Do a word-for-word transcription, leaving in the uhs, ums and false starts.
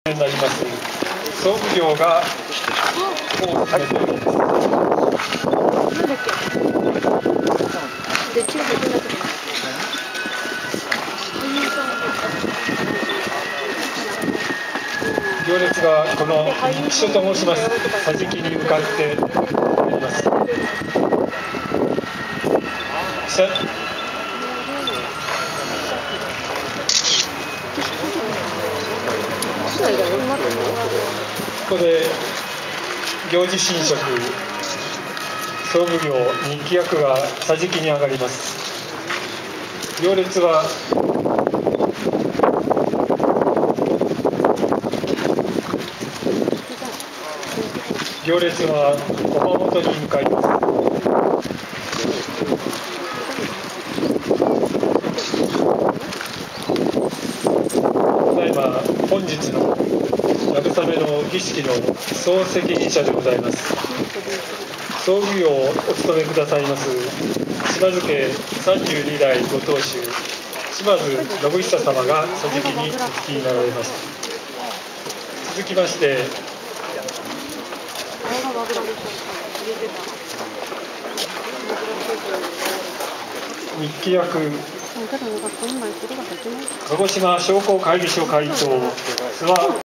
になります総務業がを進めております。 なんだっけ？できることだけど。 行列がこの肉所と申します桟敷に向かっております。ここで行事神職総務業日記役が桟敷に上がります。行列は行列は駒本に向かいます。ただいま本日の慰めの儀式の総責任者でございます。総務業をお務めくださいます島津家さんじゅうにだいご当主島津信久様が桟敷にお付きになられます。続きまして日記役鹿児島商工会議所会頭諏訪